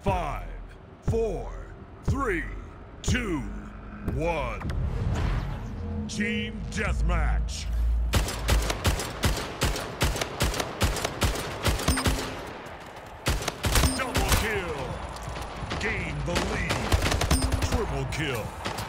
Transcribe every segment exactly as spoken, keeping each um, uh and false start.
Five, four, three, two, one. Team Deathmatch. Double kill. Gain the lead. Triple kill.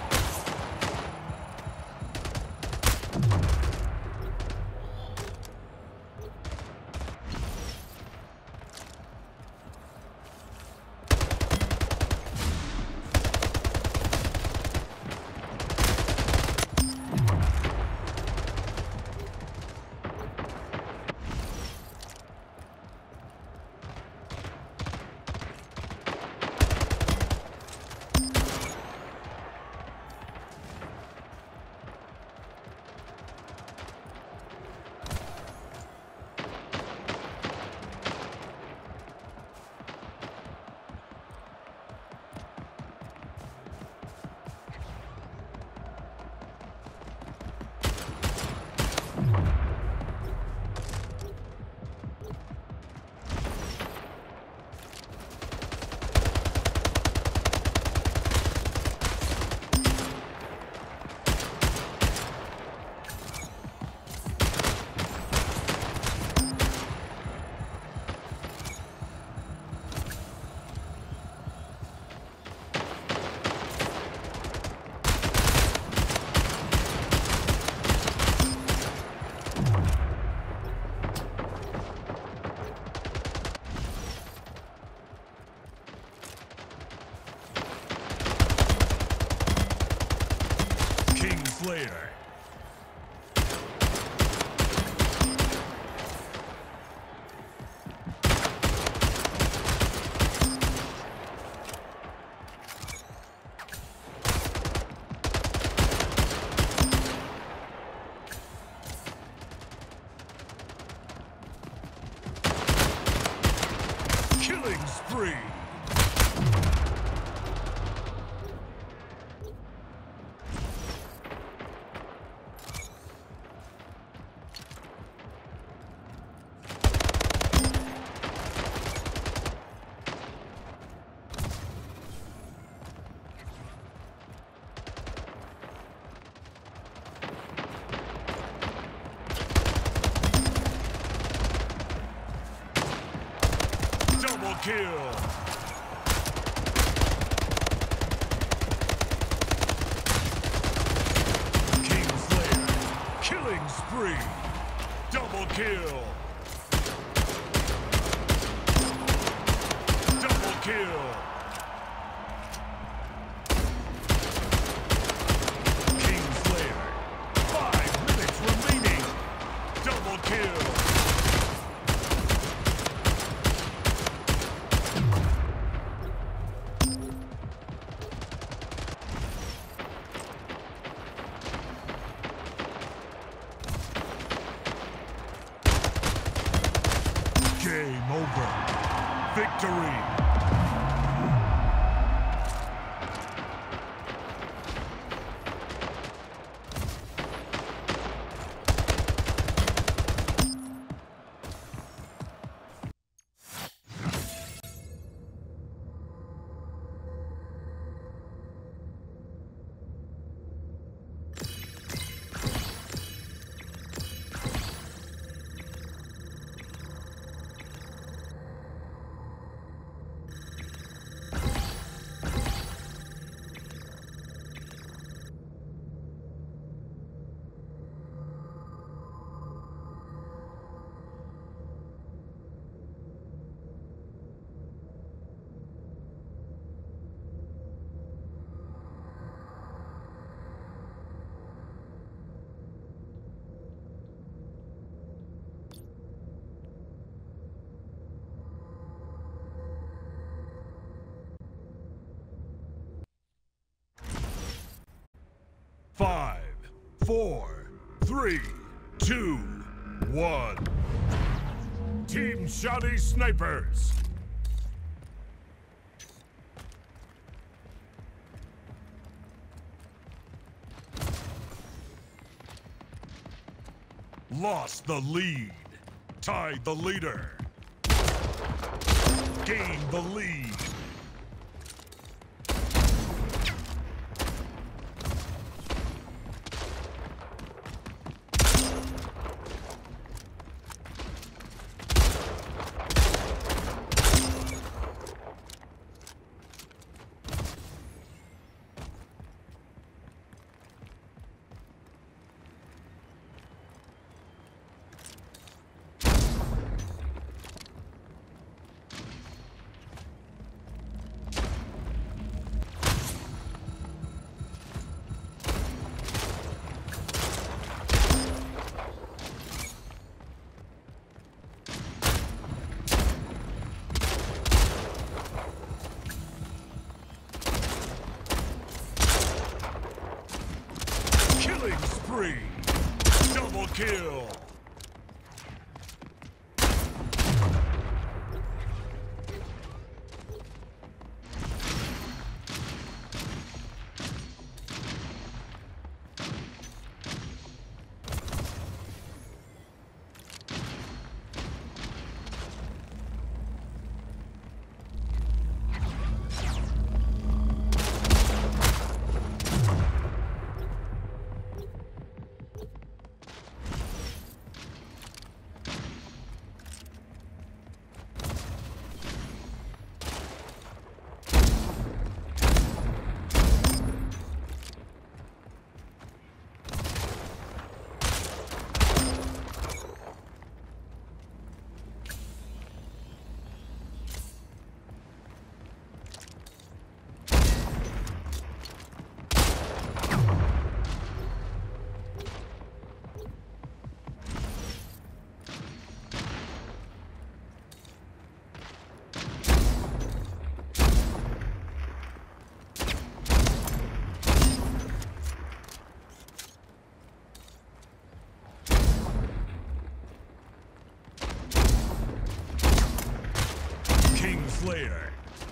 Slayer. Killing spree. Double kill. King Slayer. Killing spree. Double kill. Double kill. King Slayer. Five minutes remaining. Double kill. Game over. Victory. Five, four, three, two, one. Team Shoddy Snipers. Lost the lead. Tied the leader. Gained the lead. kill. Slayer.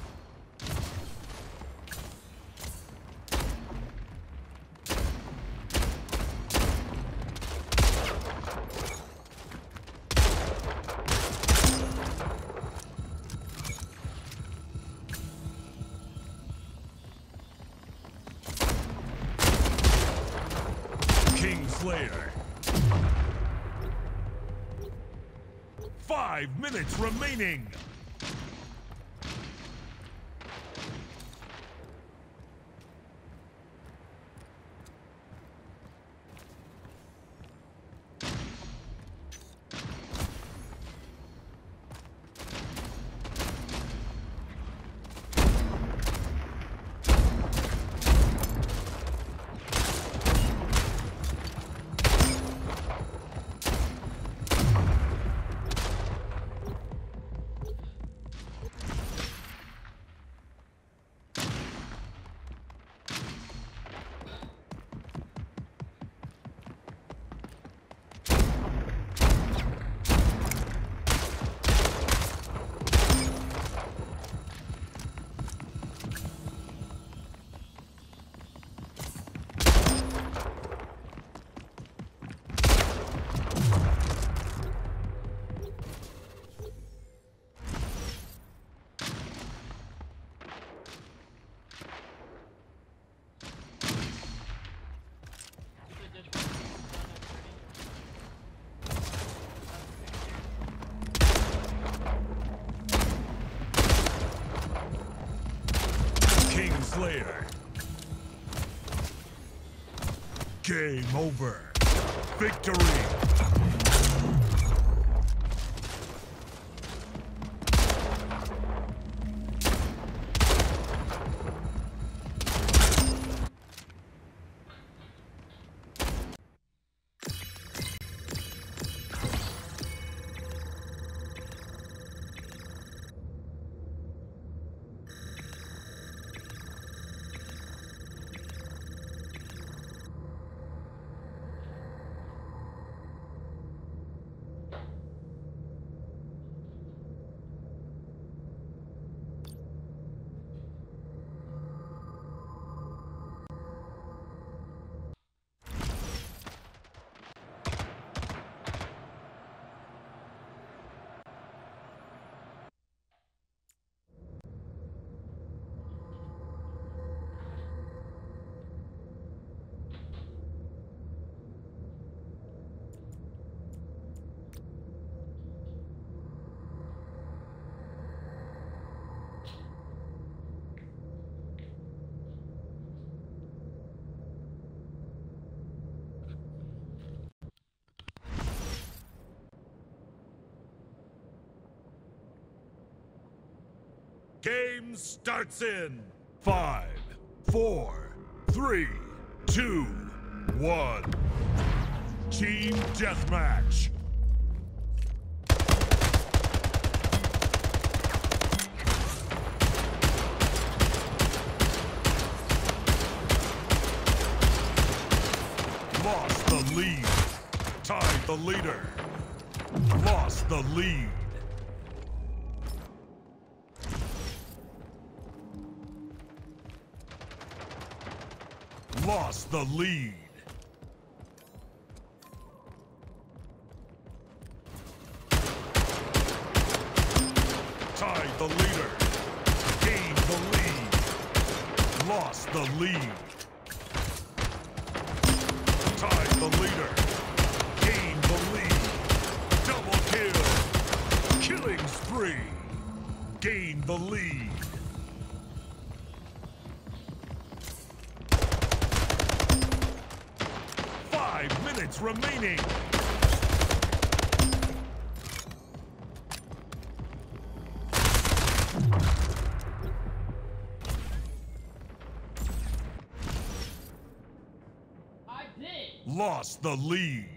King Slayer. Five minutes remaining. Slayer. Game over. Victory. Game starts in five, four, three, two, one. Team Deathmatch. Lost the lead. Time the leader. Lost the lead. Lost the lead. Tied the leader. Gained the lead. Lost the lead. Tied the leader. Gained the lead. Double kill. Killing spree. Gained the lead. Five minutes remaining. Lost the lead.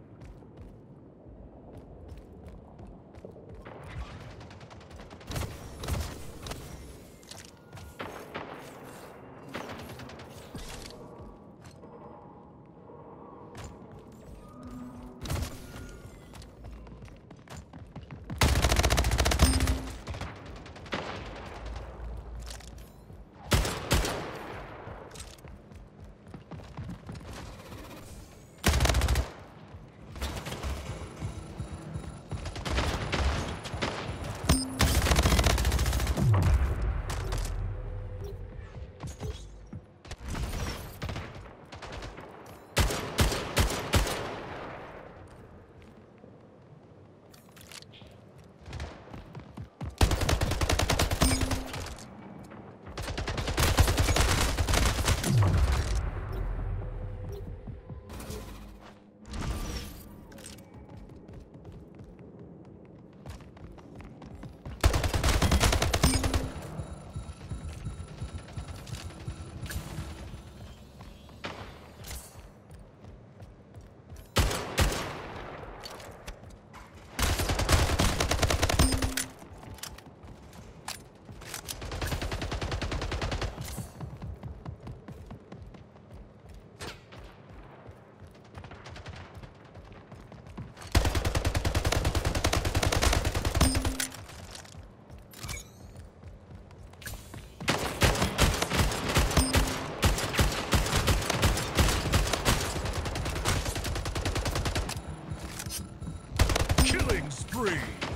Spree.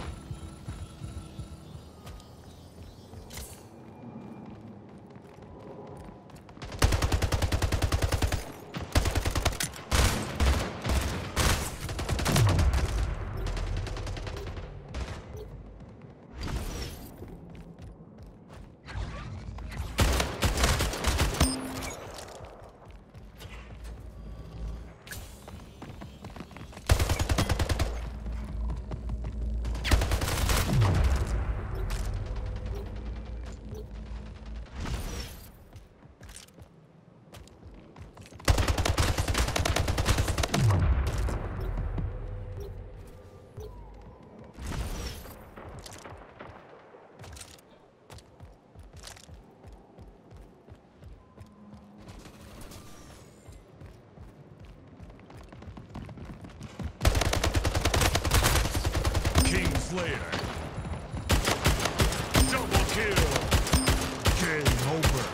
Slayer. Double kill. Game over.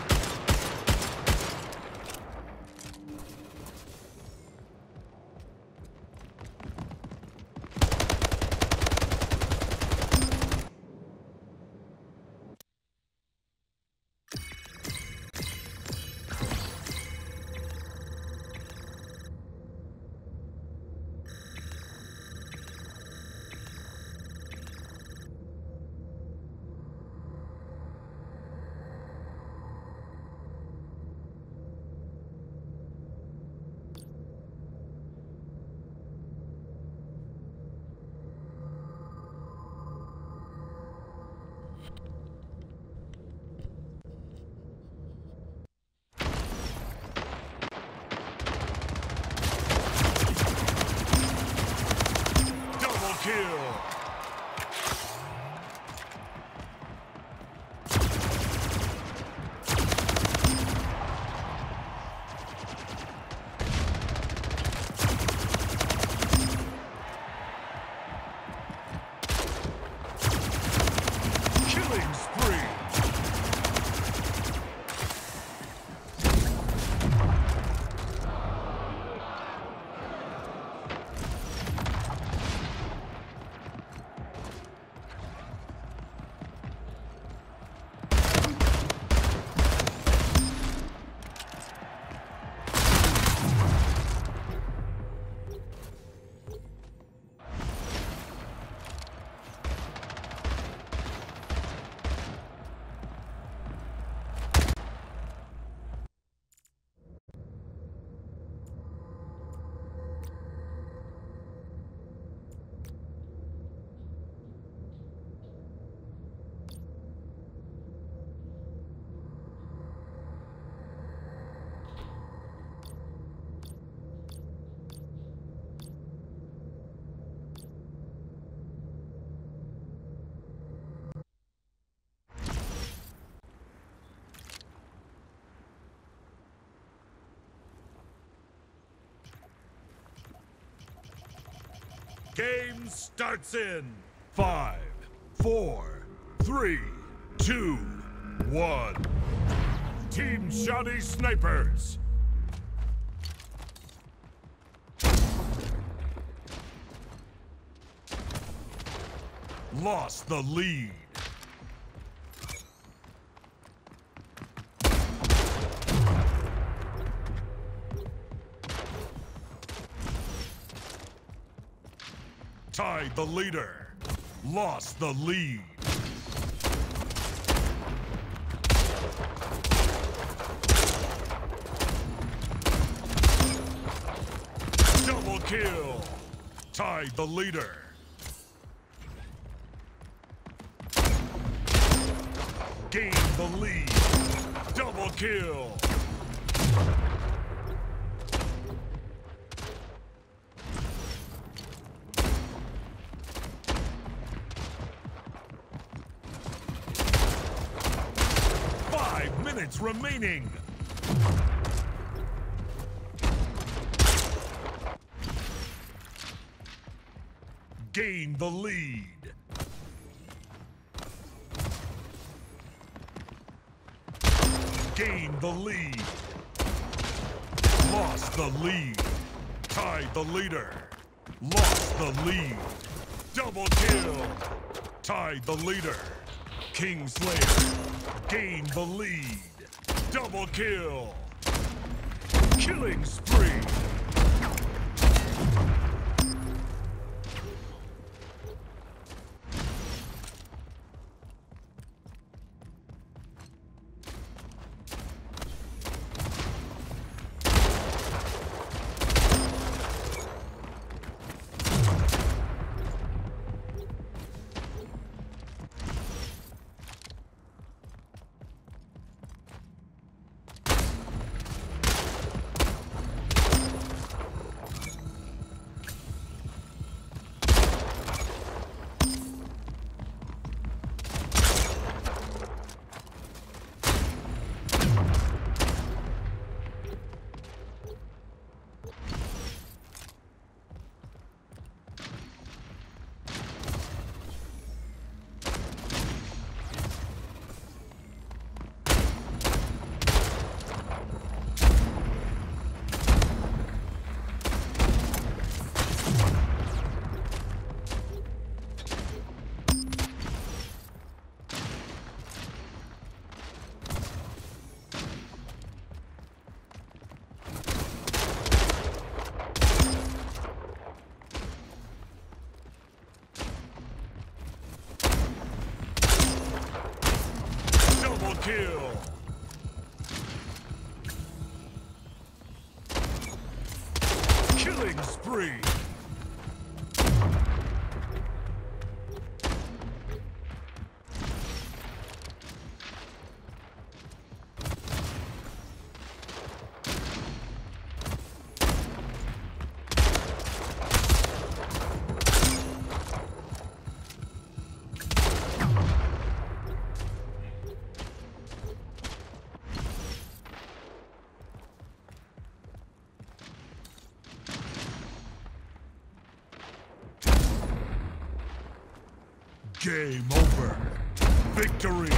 Game starts in five, four, three, two, one. Team Shoddy Snipers. Lost the lead. Tied the leader. Lost the lead. Double kill. Tied the leader. Gain the lead. Double kill. Five minutes remaining. Gain the lead. Gain the lead. Lost the lead. Tied the leader. Lost the lead. Double kill. Tied the leader. Kingslayer. Gain the lead. Double kill. Killing spree. Kill. Killing spree. Game over. Victory.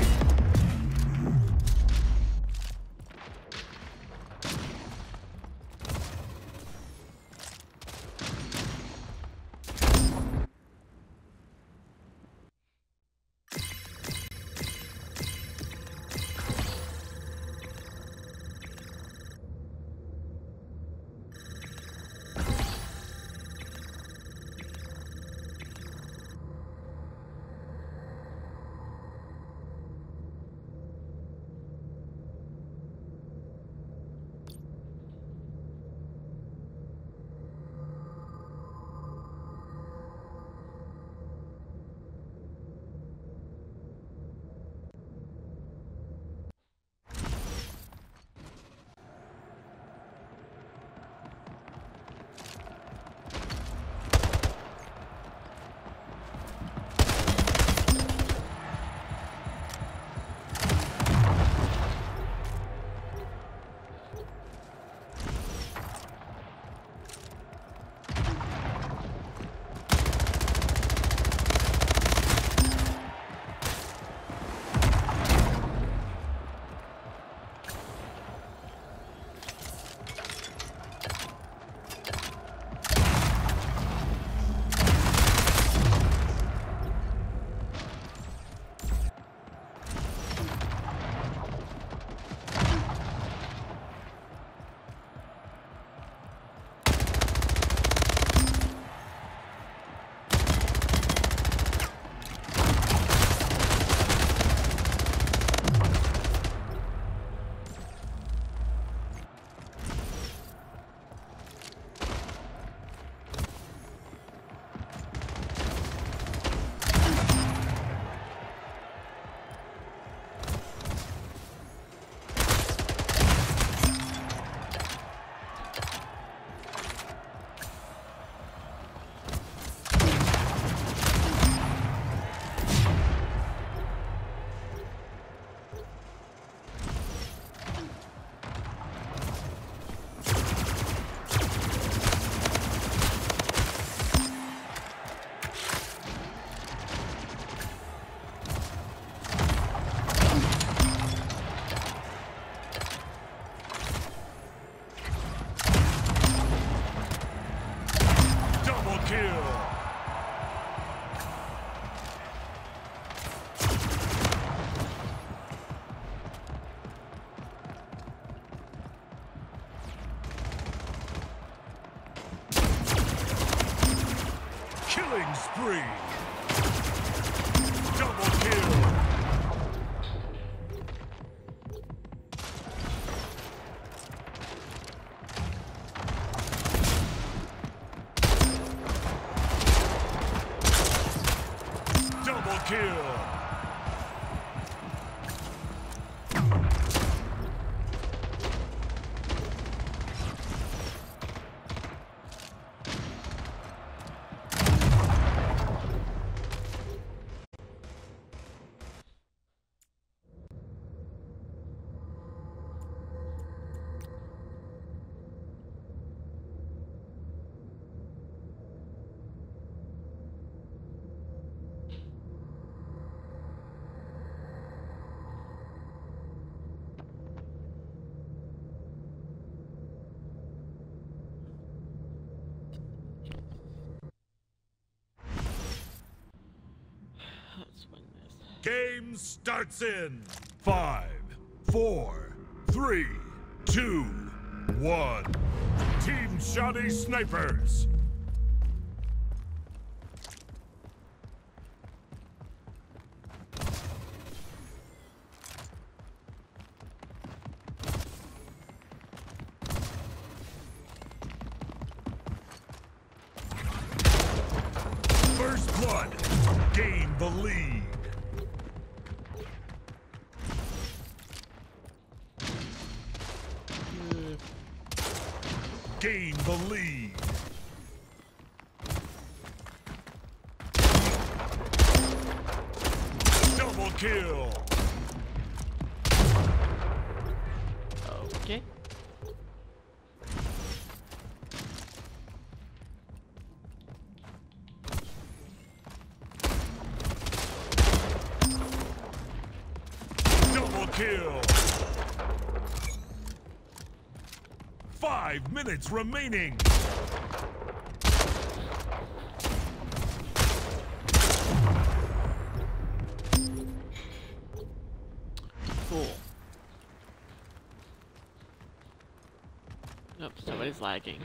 Double kill. Double kill. Let's win this. Game starts in five, four, three, two, one. Team Shoddy Snipers. First blood. Gain the lead. Gain the lead. Double kill. Okay. Double kill. Five minutes remaining. Cool. Nope, somebody's lagging.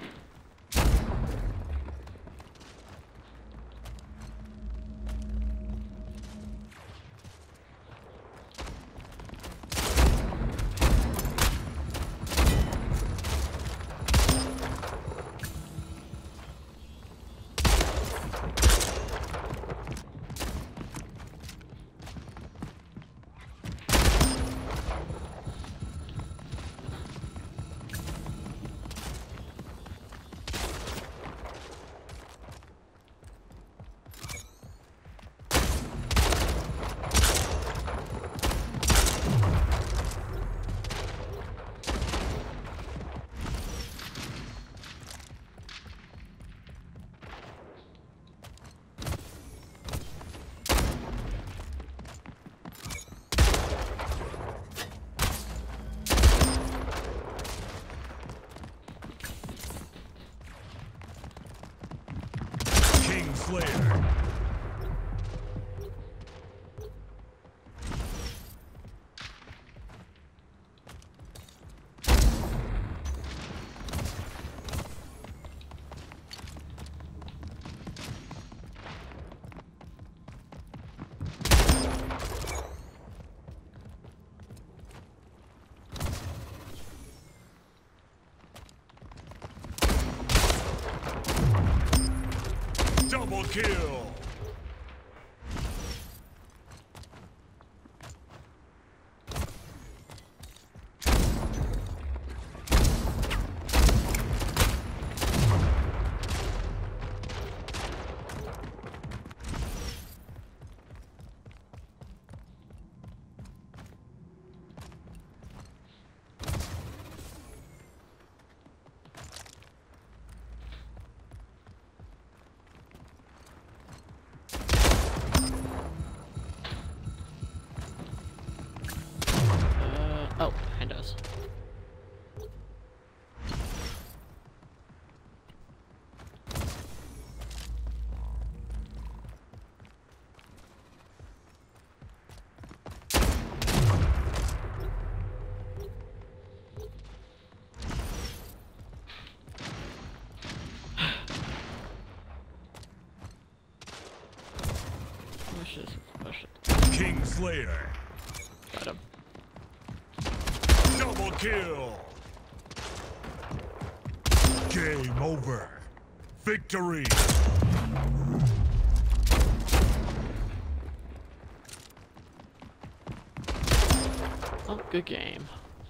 Slayer. Double kill. Push this. Push it. King Slayer. Got him. Double kill. Game over. Victory. Oh, good game.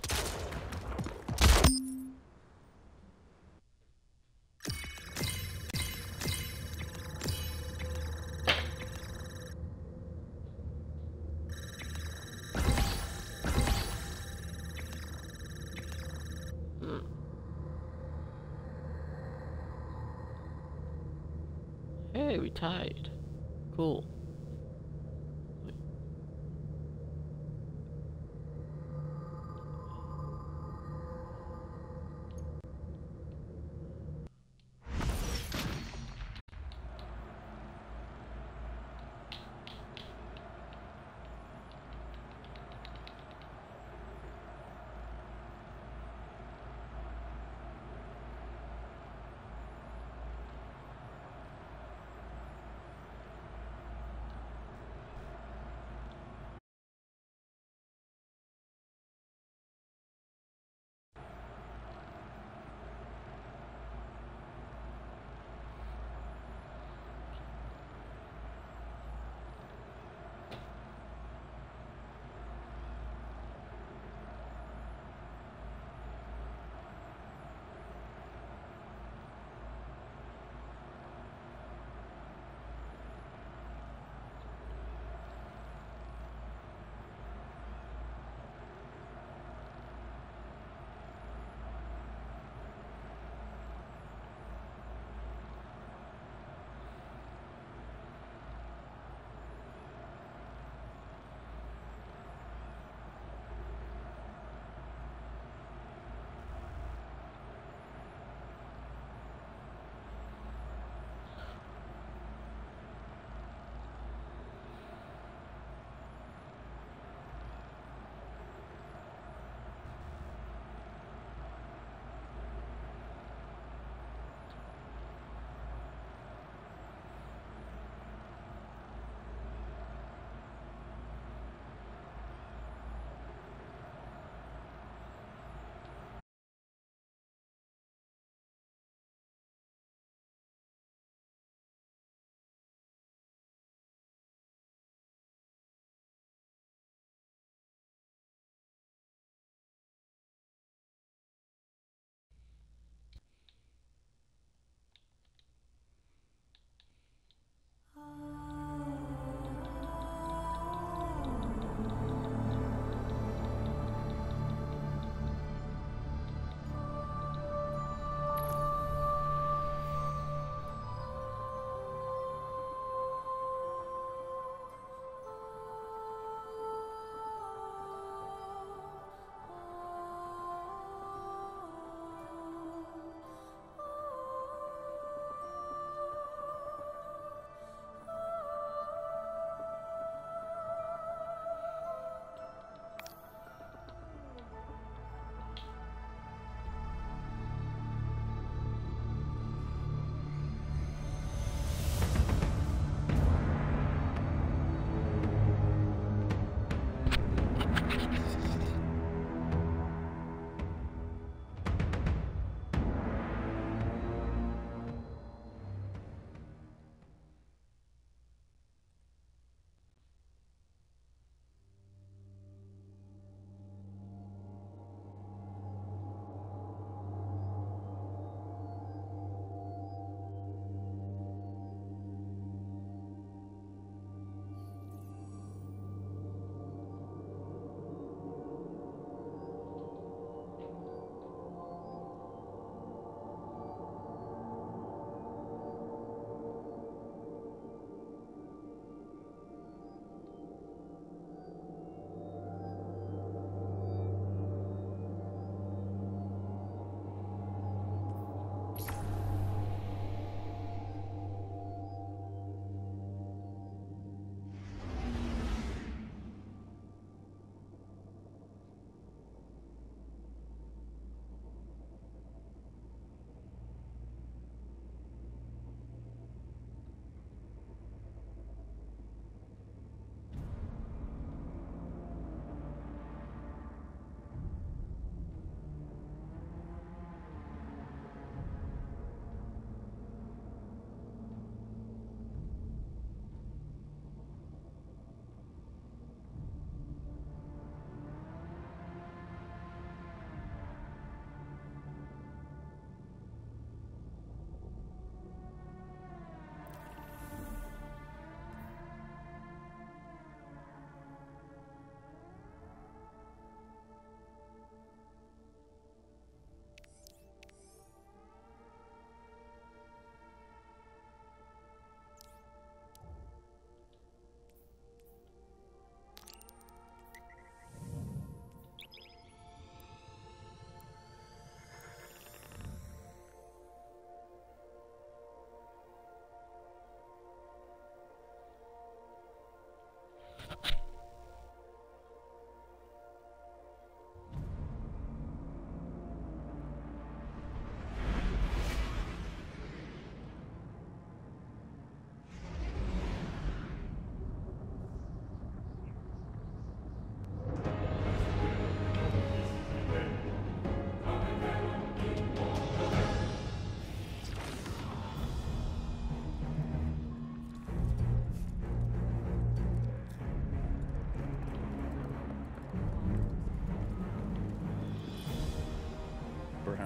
Hmm. Hey, we tied. Cool.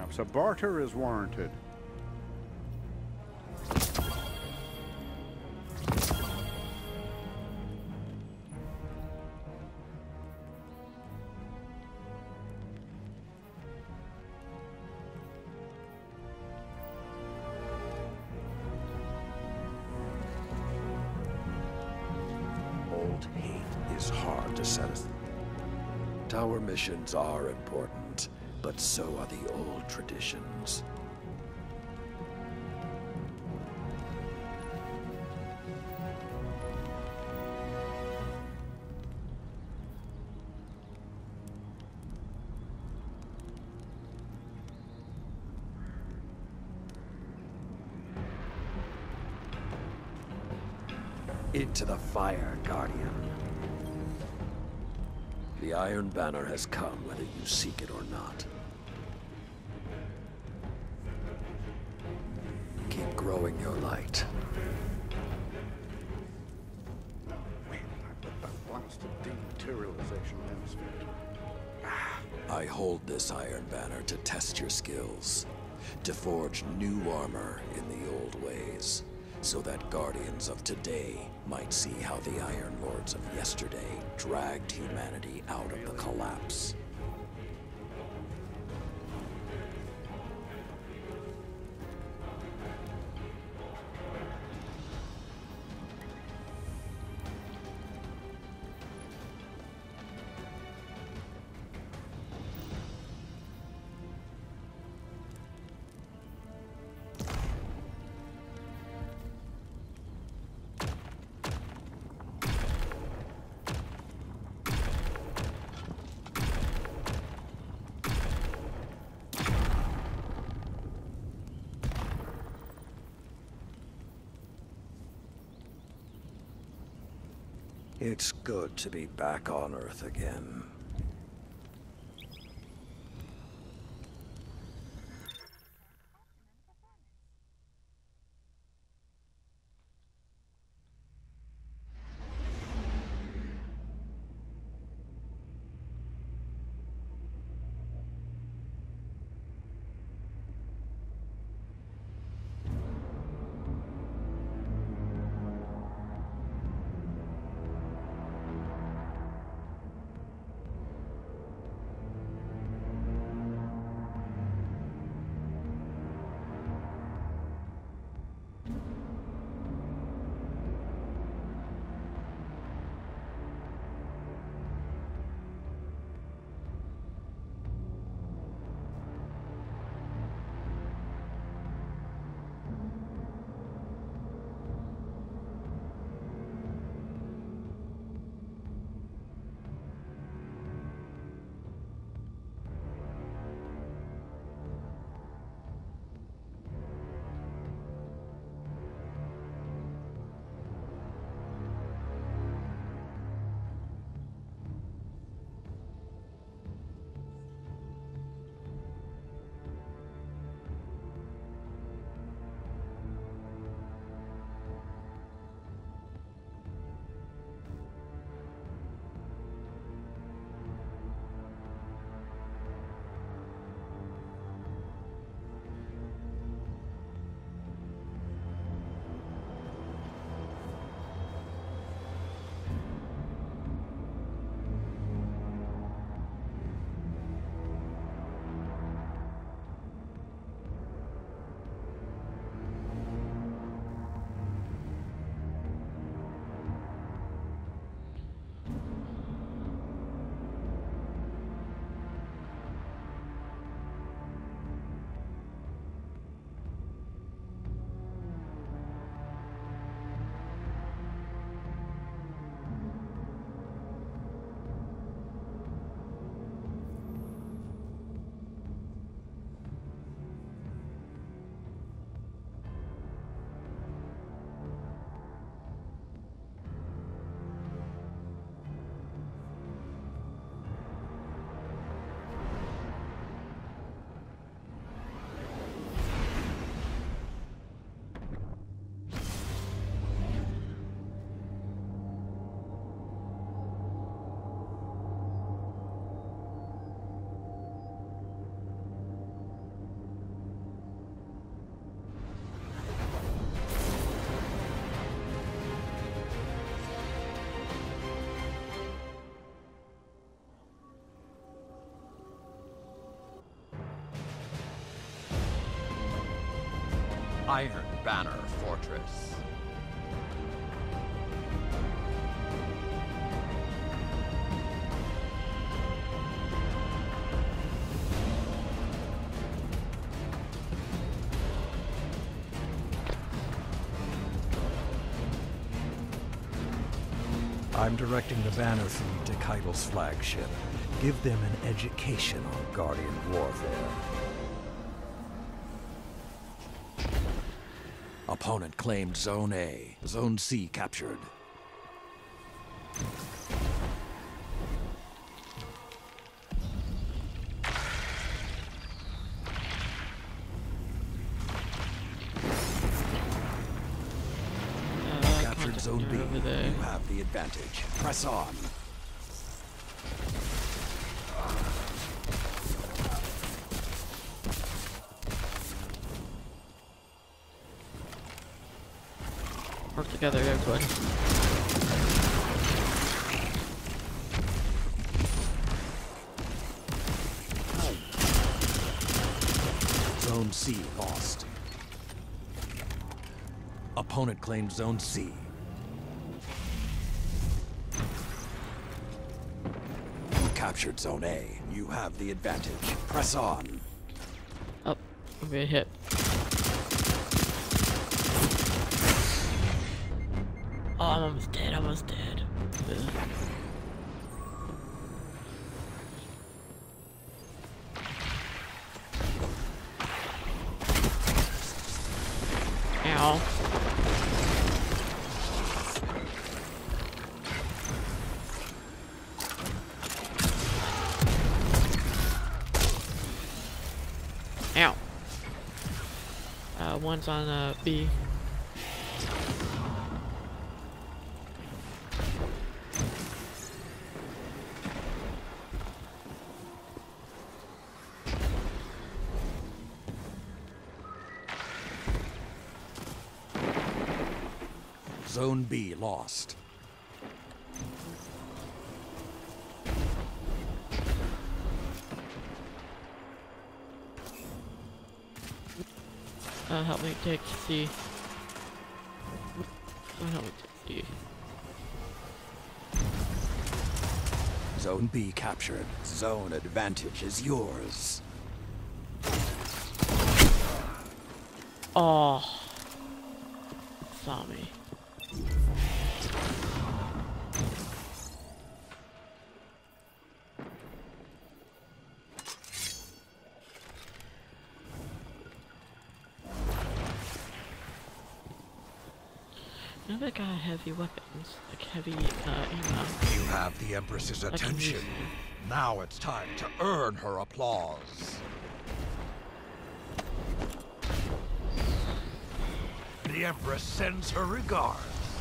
Perhaps a barter is warranted. Old hate is hard to satisfy. Tower missions are important, but so are the old traditions. Into the fire, Guardian. The Iron Banner has come, whether you seek it or not. Keep growing your light. Man, I bet that blasted dematerialization hemisphere. I hold this Iron Banner to test your skills, to forge new armor in the old ways, so that Guardians of today might see how the Iron Lords of yesterday dragged humanity out of the collapse. It's good to be back on Earth again. Iron Banner Fortress. I'm directing the banner fleet to Keitel's flagship. Give them an education on Guardian warfare. Opponent claimed Zone A. Zone C captured. Uh, Captured Zone B. over there. You have the advantage. Press on. Work together, everybody. Zone C lost. Opponent claimed Zone C. You captured Zone A. You have the advantage. Press on. Oh, I'm gonna hit. Oh, I'm almost dead, I'm almost dead. Ugh. Ow. Ow. Uh, one's on uh, B. Zone B lost. Uh, help me take C. Uh, help me take C. Zone B captured. Zone advantage is yours. Oh. Saw me. You know, they got heavy weapons, like heavy uh, ammo. You have the Empress's I can attention. use- Now it's time to earn her applause. The Empress sends her regards.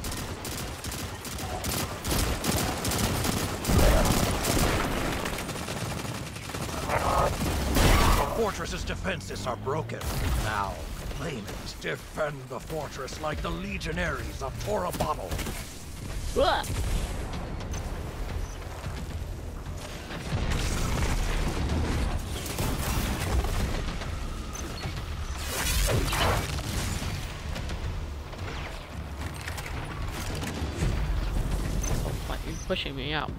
The fortress's defenses are broken. Now, claim it. Defend the fortress like the legionaries of Torabottle. Wah! Oh, fuck, you're pushing me out.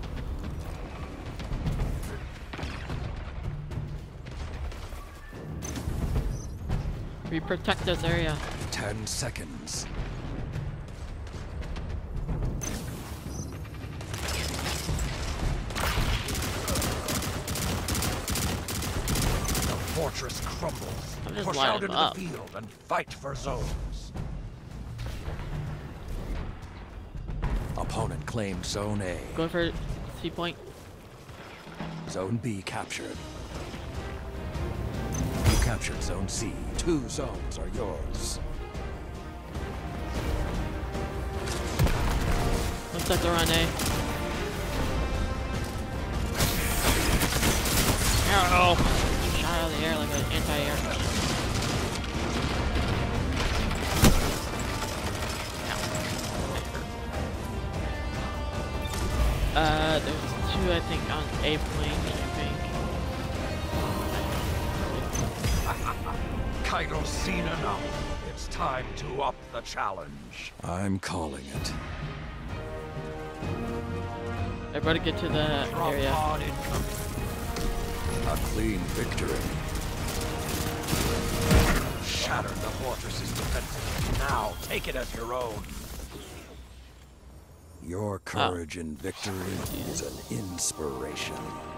We protect this area. Ten seconds. The fortress crumbles. I'm just Push light out him into up. the field and fight for zones. Opponent claimed Zone A. Going for C point. Zone B captured. You captured Zone C. Two zones are yours. Looks like they're on A. Oh! Shot out of the air like an anti-air. Uh, there's two, I think, on A plane, I think. Keitel's seen enough. It's It's time to up the challenge. I'm calling it. Everybody get to the Drop area. pod incoming. A clean victory. Shattered the fortress's defenses. Now take it as your own. Your courage in victory is an inspiration.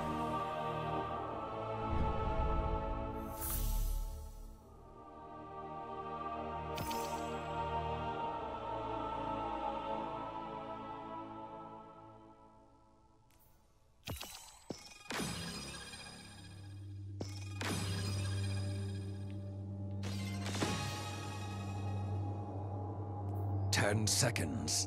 Ten seconds.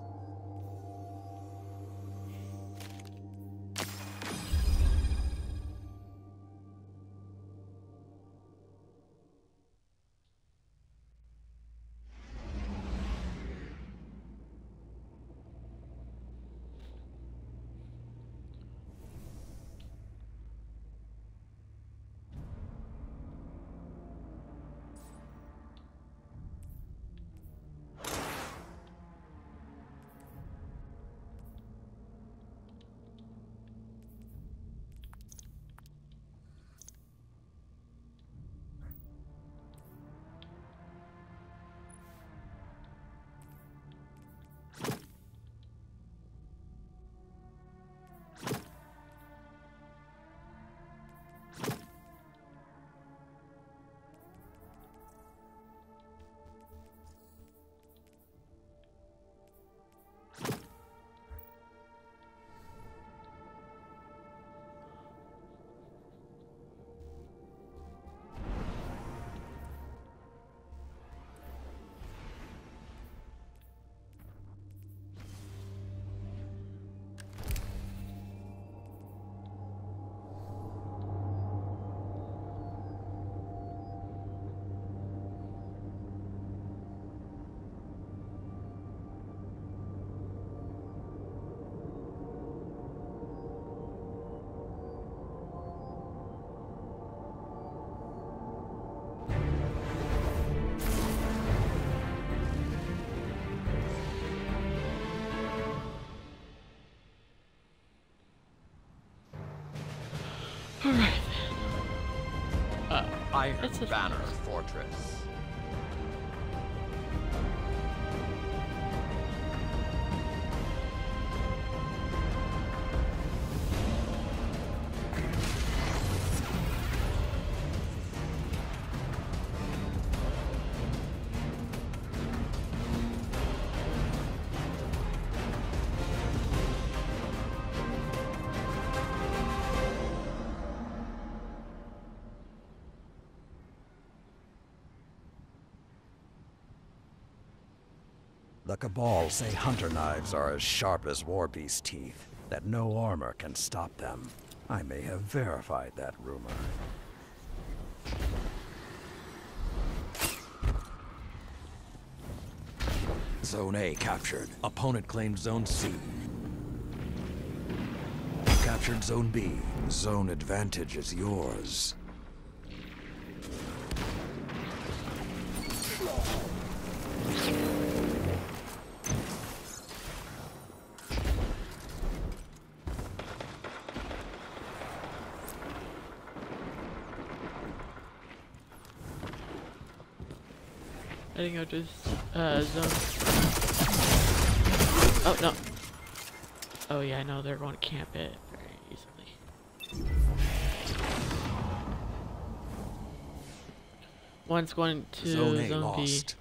Alright. Uh, Iron It's a- Banner Fortress. The Cabal say hunter knives are as sharp as warbeast teeth, that no armor can stop them. I may have verified that rumor. Zone A captured. Opponent claimed Zone C. Captured Zone B. Zone advantage is yours. I think I'll just uh zone. Oh no. Oh yeah, I know they're going to camp it very easily. One's going to Zone A zone lost.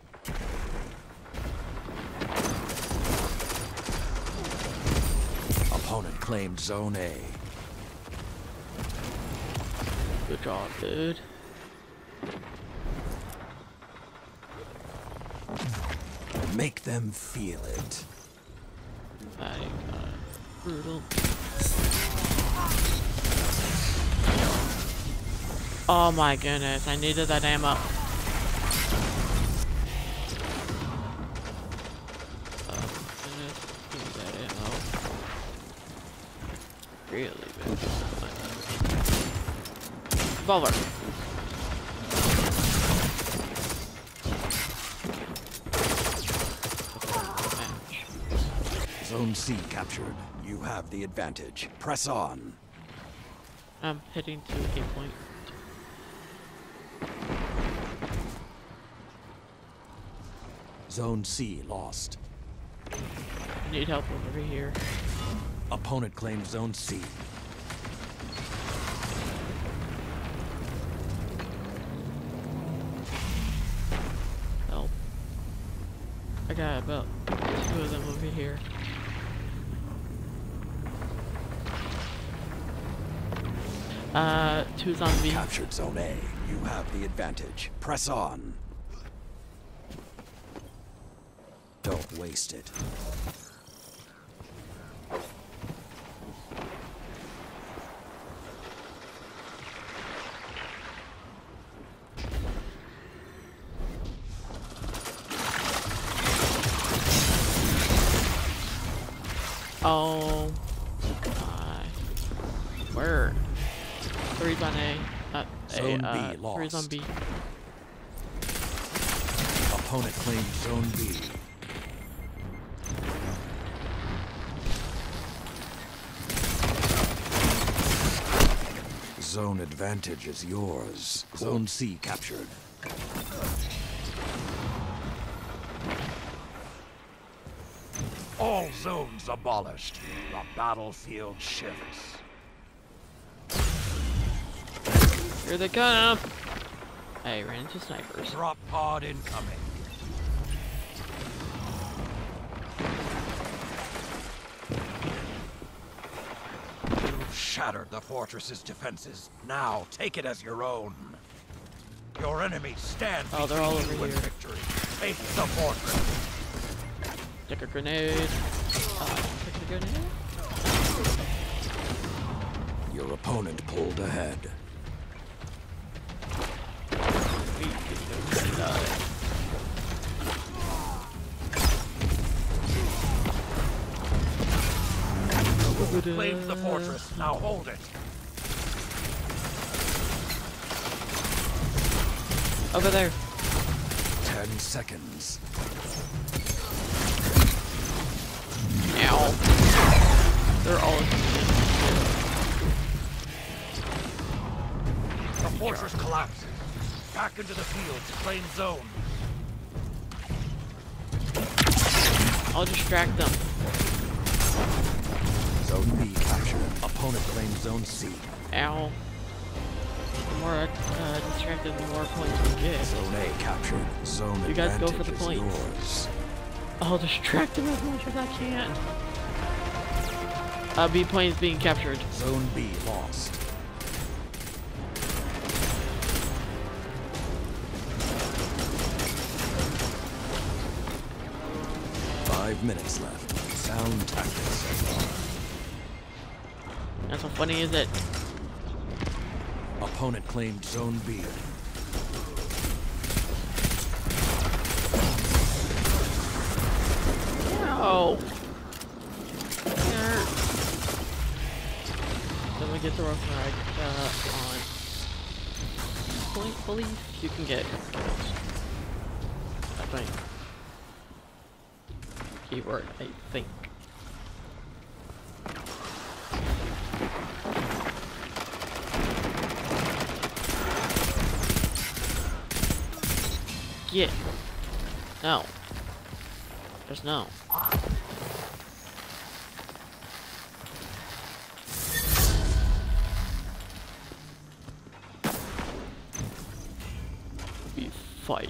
Opponent claimed Zone A. B. Good job, dude. Make them feel it. That ain't uh, brutal. Oh my goodness, I needed that ammo. Oh goodness, give me that ammo. Really big. Revolver. Zone C captured. You have the advantage. Press on. I'm heading to a point. Zone C lost. Need help over here. Opponent claims Zone C. Help. I got about two of them over here. Uh, two's on B. Captured Zone A. You have the advantage. Press on. Don't waste it. Oh my. Where? Three's on A. Uh, Zone A, uh, B lost. Three's on B. Opponent claims Zone B. Zone advantage is yours. Zone C captured. All zones abolished. The battlefield shifts. Here they come! I ran into snipers. Drop pod incoming. You've shattered the fortress's defenses. Now take it as your own. Your enemies stand Oh, they're all between over you here. and victory. Take the fortress. Take a grenade. Uh, take a grenade. Your opponent pulled ahead. Claims the fortress. Now hold it. Over there. Ten seconds. Ow. They're all The fortress collapses. Back into the field to claim zone. I'll distract them. Zone B captured. Opponent claims Zone C. Ow. The more uh, distracted, the more points we get. Zone A captured. Zone You guys go advantage for the is points. yours. I'll distract them as much as I can. Uh, B plane is being captured. Zone B lost. Five minutes left. Sound tactics so far. That's how funny is it? Opponent claimed Zone B. No. Nerd. Then we get the rough ride uh, on point police. You can get kills. I think. Keyword, I think. Get. No. There's no. We fight.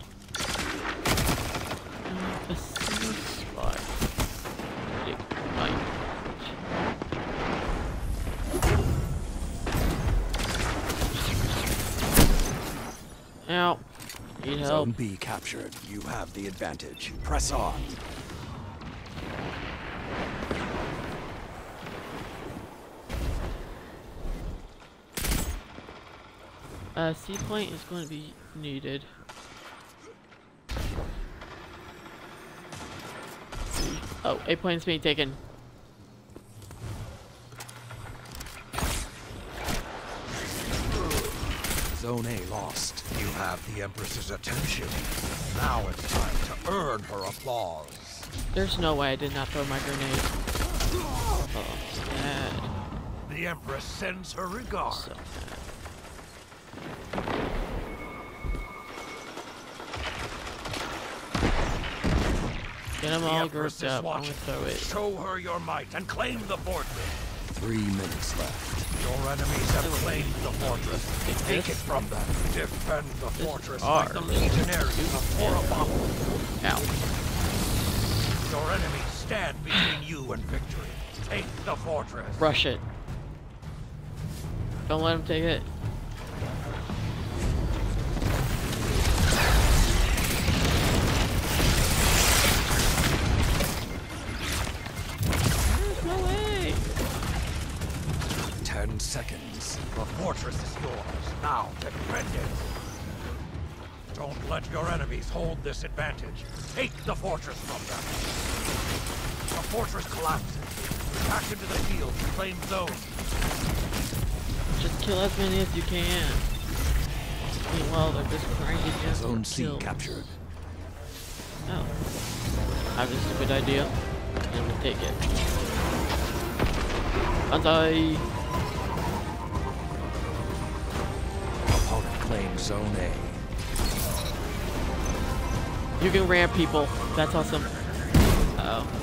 Uh, a single spot. Ready, fight. Ow. Need help. Zone B captured. You have the advantage. Press on. Uh, C point is going to be needed. Oh, A point's being taken. Zone A lost. You have the Empress's attention. Now it's time to earn her applause. There's no way I did not throw my grenade. The Empress sends her regards. So get them The all Empress grouped is up. I'm gonna watching. throw it. Show her your might and claim the fortress. Three minutes left. Your enemies have claimed the fortress. Take Take this. it from them. Defend the This is fortress hard. like the legionaries of Horrible. Ow. Your enemies stand between you and victory. Take the fortress. Rush it. Don't let him take it. There's no way. Ten seconds. The fortress is yours. Now defend it. Don't let your enemies hold this advantage. Take the fortress from them. The fortress collapses. Back into the field to claim zone. Just kill as many as you can. Meanwhile, they're just grinding against Zone for C kills. captured. Oh. I have a stupid idea. And I'm gonna take it. Banzai! Opponent claims Zone A. You can ram people. That's awesome. Uh oh.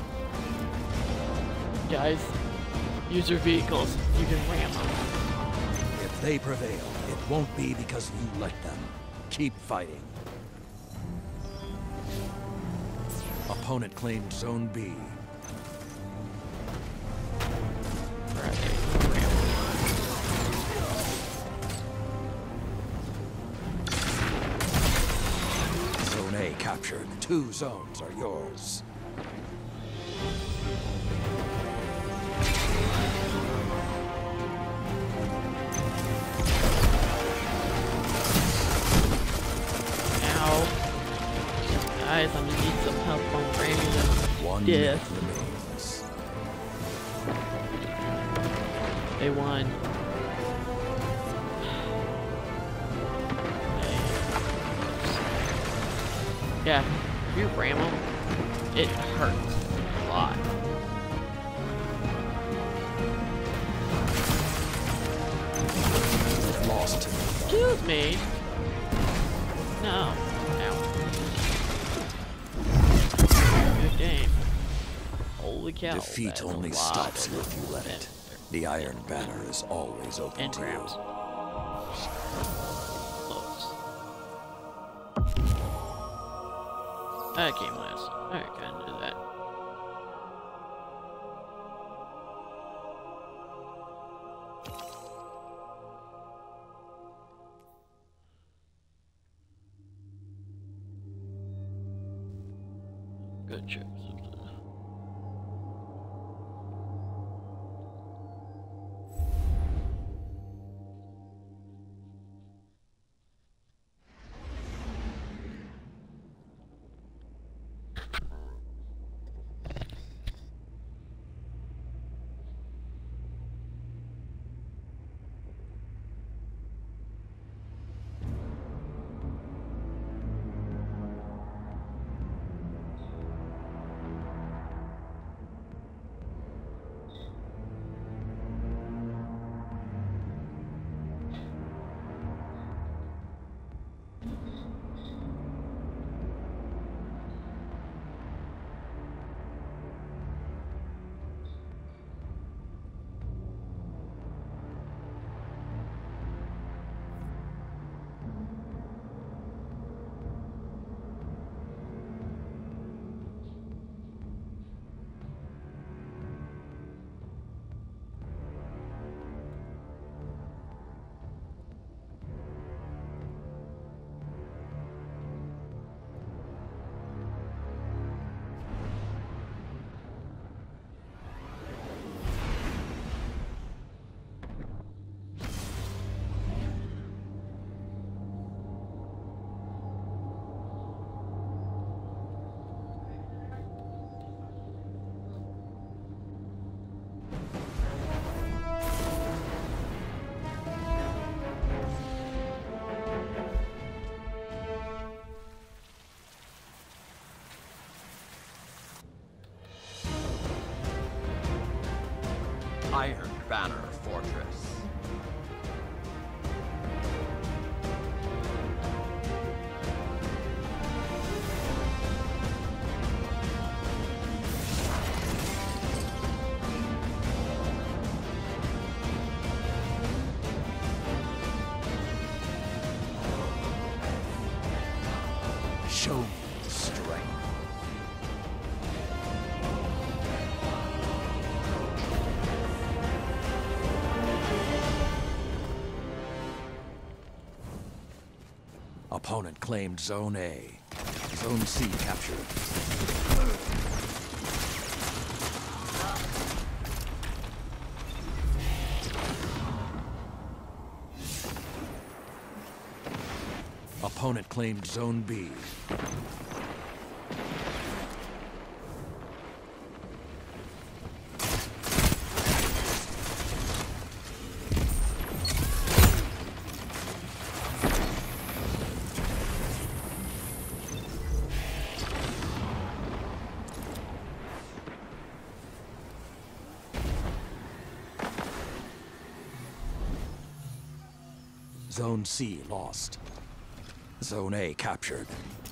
Guys, use your vehicles. You can ram them. If they prevail, it won't be because you let them. Keep fighting. Opponent claimed Zone B. Alright, ram 'em. Zone A captured. Two zones are yours. Ow. Guys, I'm gonna need some help on ramming them. One Death. minute remains. They won. Yeah, if you ram them, it hurts a lot. We've lost. Excuse me. No. Ow. Good game. Holy cow. Defeat that is a only lot stops of you if you let it. The Iron Banner is always open And to grabs. you. Close. That came last. Alright, gotta do that. Good check. Iron Banner Fortress. Show me strength. Opponent claimed Zone A. Zone C captured. Opponent claimed Zone B. Zone C lost. Zone A captured.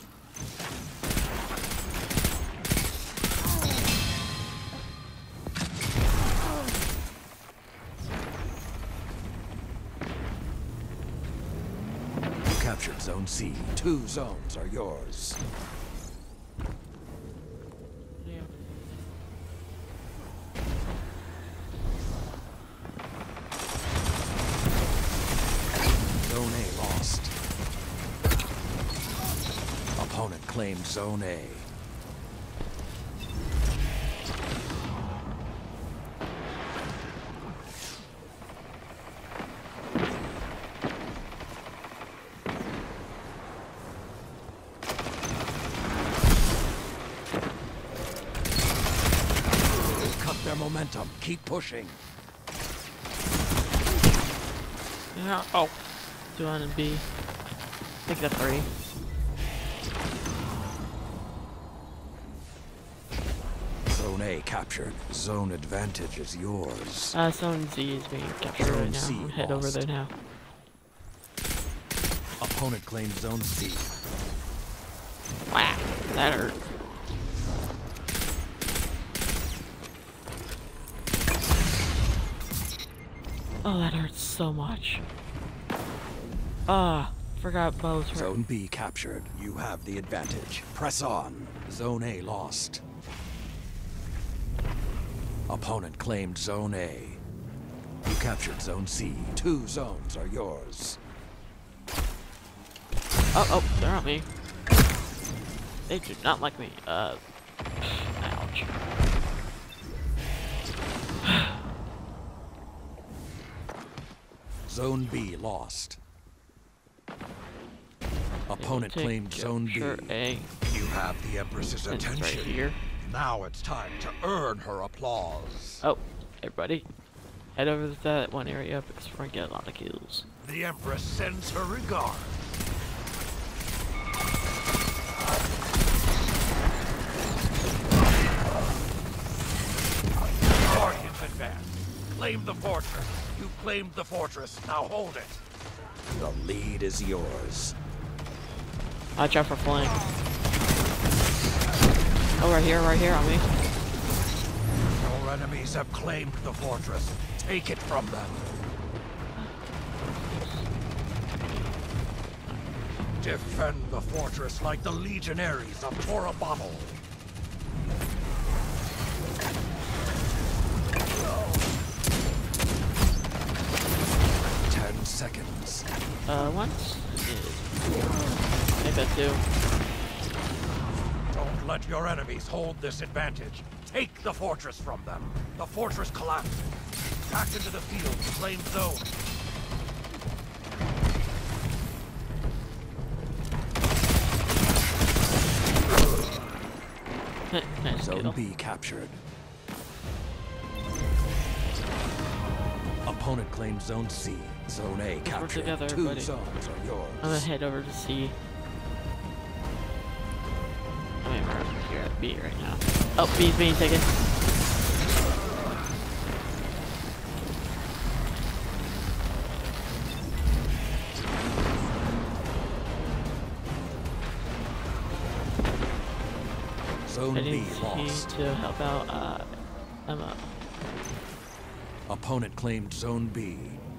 You captured Zone C. Two zones are yours. Yeah. Zone A lost. Opponent claimed Zone A. Cut their momentum. Keep pushing. Yeah. Oh. Do on and B. Take that three. Zone A captured. Zone advantage is yours. Uh, Zone Z is being captured Zone right now. C I'm head over lost. there now. Opponent claimed Zone C. Wow, that hurt. Oh, that hurts so much. Ah, forgot bows hurt. Zone B captured. You have the advantage. Press on. Zone A lost. Opponent claimed Zone A. You captured Zone C. Two zones are yours. Oh, oh, they're on me. They do not like me. Uh, ouch. Zone B lost. Opponent Take claimed Zone B. Sure, A. You have the Empress's It's right attention. here. Now it's time to earn her applause. Oh, everybody, head over to that one area because we're gonna get a lot of kills. The Empress sends her regards. Guardians advance. Claim the fortress. You claimed the fortress. Now hold it. The lead is yours. Watch out for flank. Oh, right here, right here on me. Your enemies have claimed the fortress. Take it from them. Defend the fortress like the legionaries of Torabottle. Ten seconds. Uh, once. Maybe I do. Don't let your enemies hold this advantage. Take the fortress from them. The fortress collapsed. Back into the field. Claim zone. Nice Zone kill. B captured. Opponent claimed Zone C. Zone A work captured. together, Two buddy. zones are yours. I'm gonna head over to C. I mean, we're over here at B right now. Oh, B's being taken. Zone Heading B lost. to help out uh, Emma. Opponent claimed Zone B.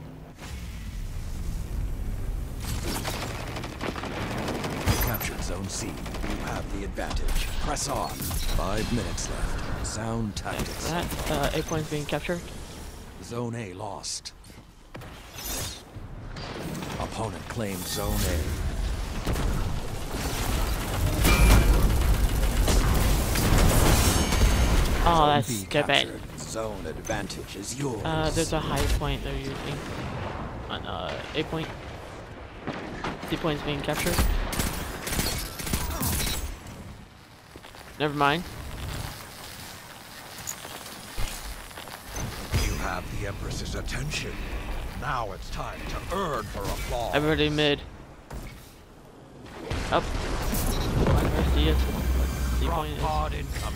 Captured Zone C. You have the advantage. Press on. Five minutes left. Sound tactics. That uh, eight points being captured. Zone A lost. Opponent claimed Zone A. Oh, Zone that's B stupid. captured. Zone advantage is yours. Uh, there's a high point they're using on uh, eight point. C points being captured. Never mind. You have the Empress's attention. Now it's time to earn her applause. Everybody mid. Up. Where C is. C Drop point is. pod incoming.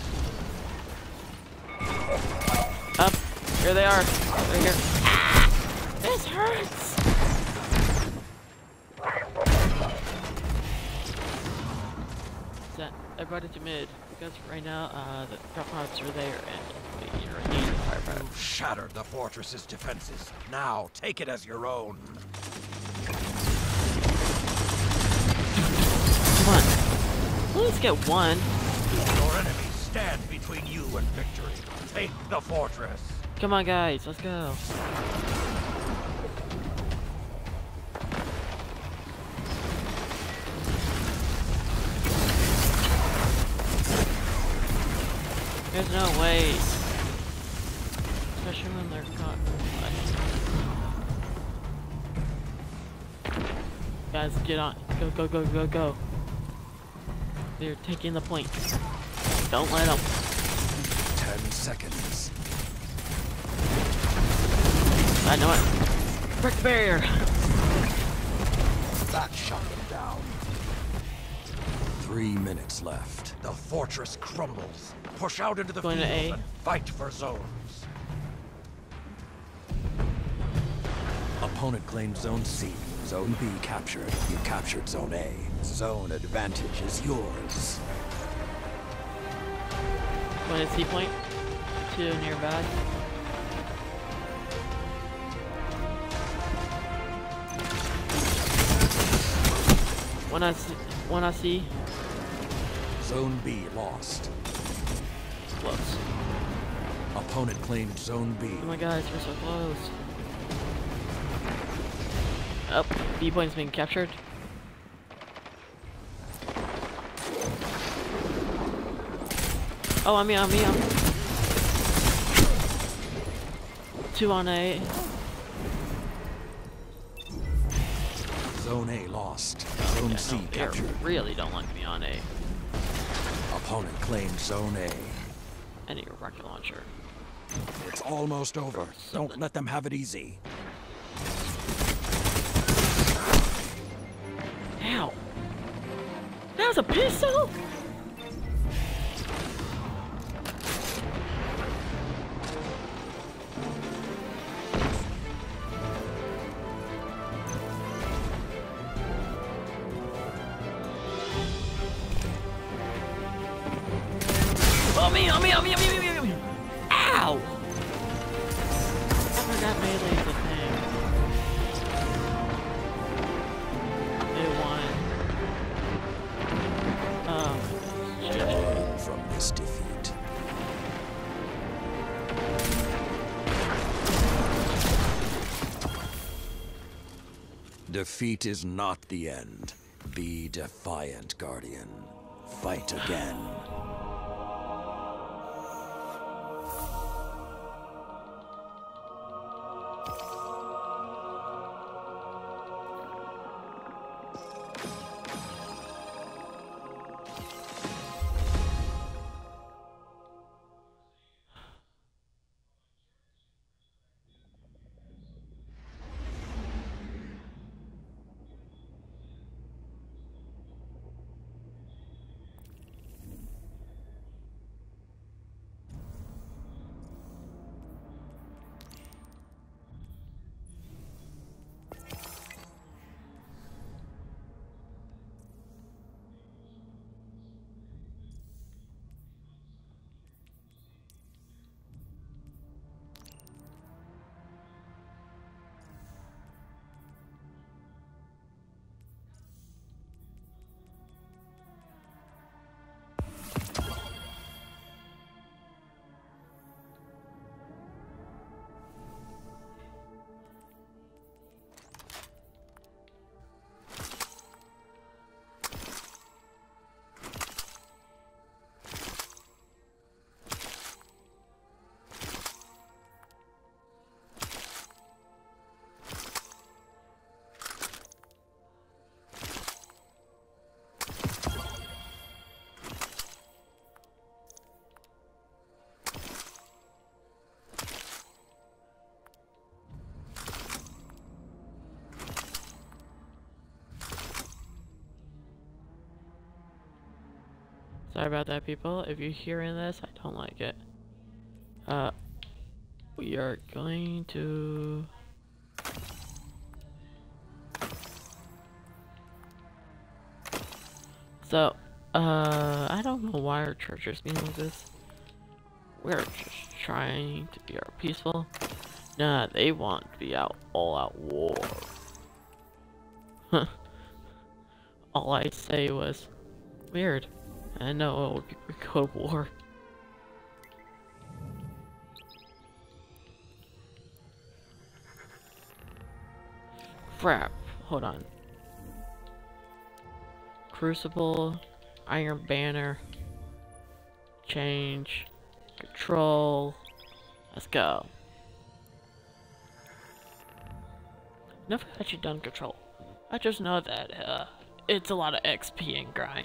Up. Here they are. They're here. Ah! This hurts. Set everybody to mid because right now uh, the drop pods are there and you're needing fire power. You've shattered the fortress's defenses. Now take it as your own. Come on. Let's get one. Your enemies stand between you and victory. Take the fortress. Come on, guys. Let's go. There's no way. Especially when they're caught. Guys, get on. Go, go, go, go, go. They're taking the point. Don't let them. Ten seconds. I know it. Break the barrier. That shot them down. Three minutes left. The fortress crumbles. Push out into the Going to field A. and fight for zones. Opponent claimed Zone C. Zone B captured. You captured Zone A. Zone advantage is yours. One at C point. Two nearby. One on C. One on C. Zone B lost. Close. Opponent claimed Zone B. Oh my gosh, we're so close. Up. B point's being captured. Oh, on me, on me, on me. Two on A. Zone A lost. Zone Yeah, C no, they captured. really don't like me on A. Opponent claimed Zone A. I need a rocket launcher. It's almost over. Don't let them have it easy. Ow! That was a pistol? Oh me, oh me, oh me, oh me, oh me, oh me! Ow! I forgot melee's a thing. They won. Oh my gosh. Learn from this defeat. Defeat is not the end. Be defiant, Guardian. Fight again. Sorry about that, people. If you're hearing this, I don't like it. Uh, we are going to... So, uh, I don't know why our church is being like this. We're just trying to be our peaceful. Nah, they want to be out all out war. Huh. All I say was, weird. I know it would be go to war. Crap. Hold on. Crucible, Iron Banner, change, control. Let's go. Never actually done control. I just know that uh, it's a lot of X P and grind.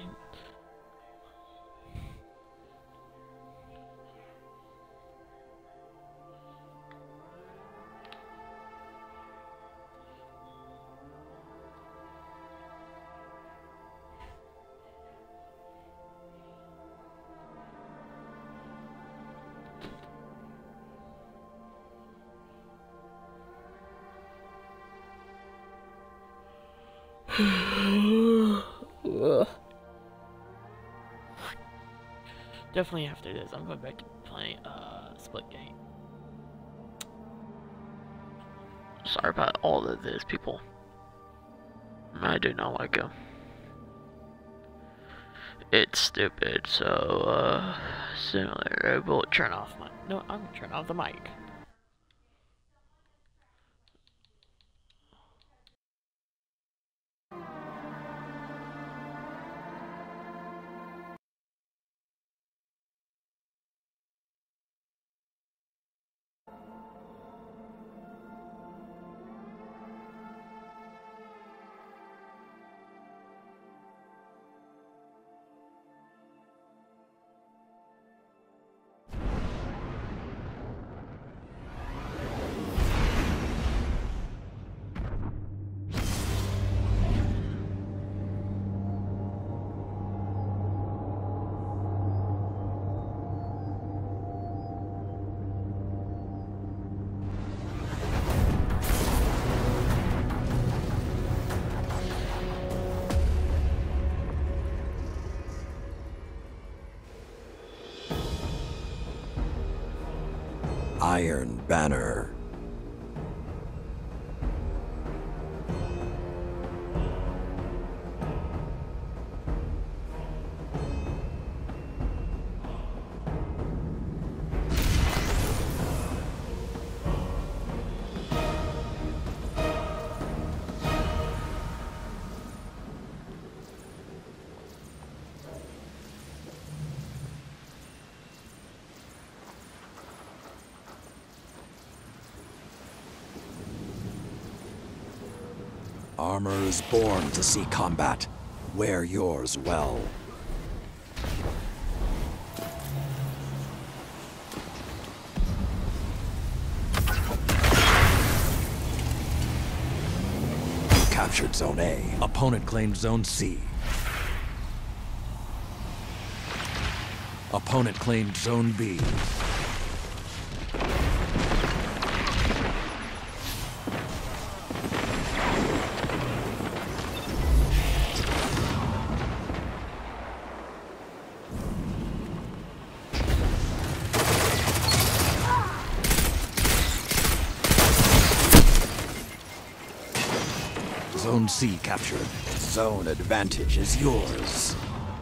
Definitely after this, I'm going back to playing uh, Splitgate. Sorry about all of this, people. I do not like it. It's stupid, so, uh, similar. I will turn off my. No, I'm gonna turn off the mic. Iron Banner. Armor is born to see combat. Wear yours well. Captured Zone A. Opponent claimed Zone C. Opponent claimed Zone B. Zone C captured. Zone advantage is yours.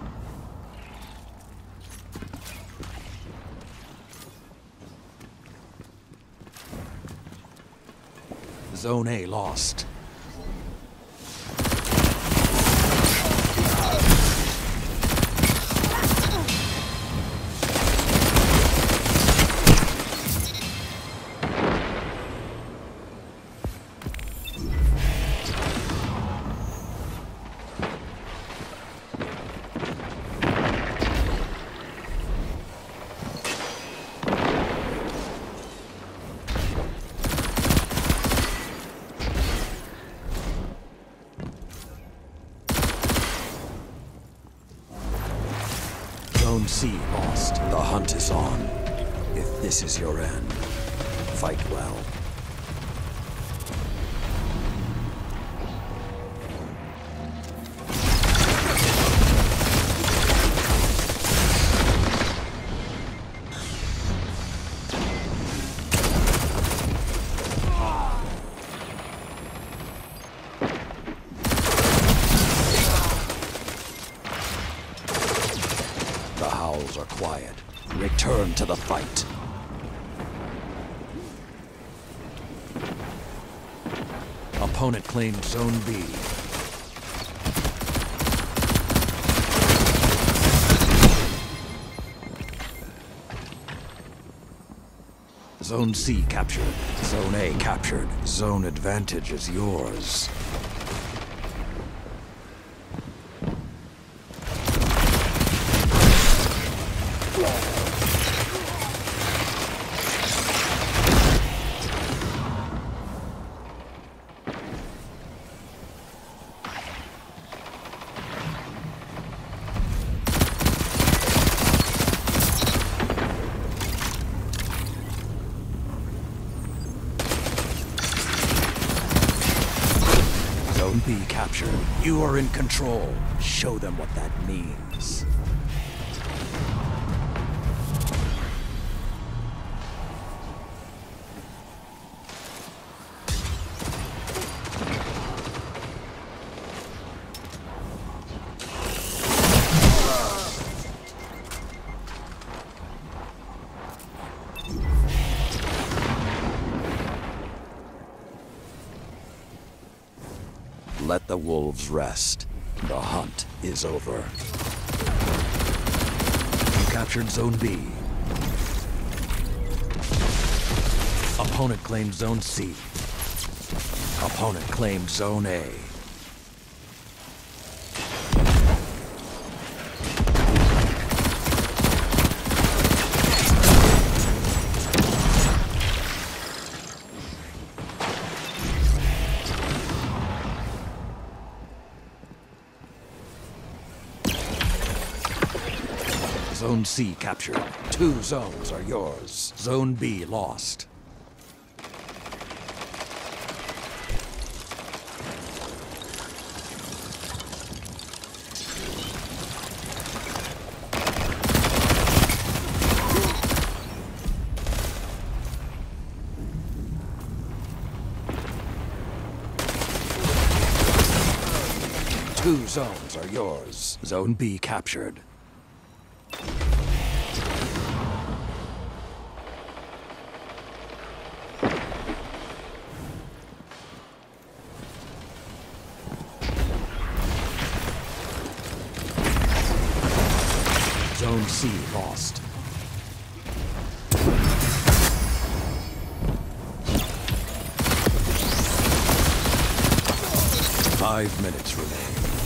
Zone A lost. C lost. The hunt is on. If this is your end, fight well. The howls are quiet. Return to the fight. Opponent claimed Zone B. Zone C captured. Zone A captured. Zone advantage is yours. Zone B captured. You are in control. Show them what that means. Let the wolves rest. The hunt is over. You captured Zone B. Opponent claimed Zone C. Opponent claimed Zone A. Zone C captured. Two zones are yours. Zone B lost. Two zones are yours. Zone B captured. Zone C lost. Five minutes remain.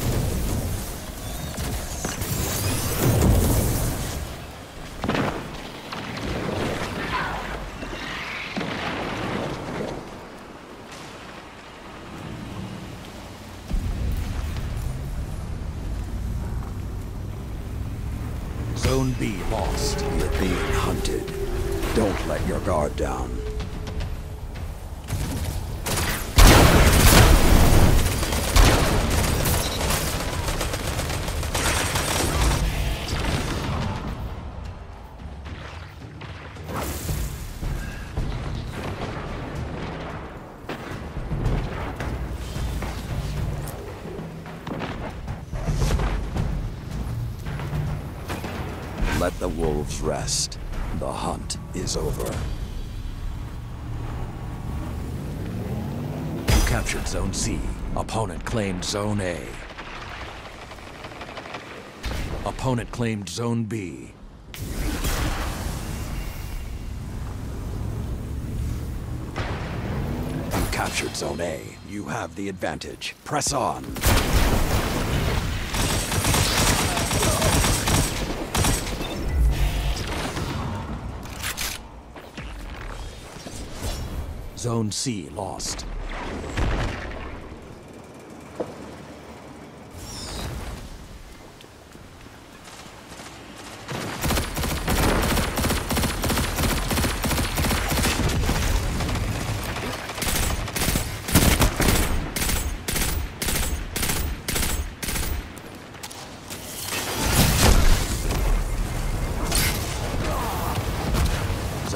Zone B lost. You're being hunted. Don't let your guard down. Let the wolves rest. The hunt is over. You captured Zone C. Opponent claimed Zone A. Opponent claimed Zone B. You captured Zone A. You have the advantage. Press on. Zone C lost.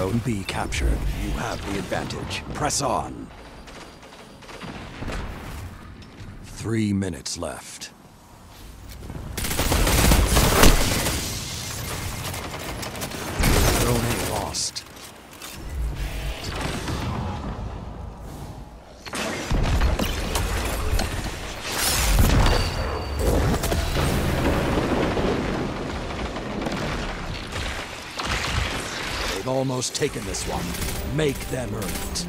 Zone B captured. You have the advantage. Press on. Three minutes left. Zone A lost. They've almost taken this one. Make them earn it.